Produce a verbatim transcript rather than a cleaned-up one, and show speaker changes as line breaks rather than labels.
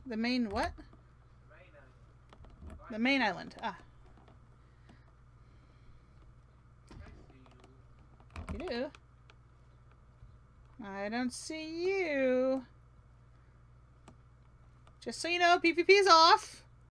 The main what? The main island. Ah. You do? I don't see you. Just so you know, PvP is off.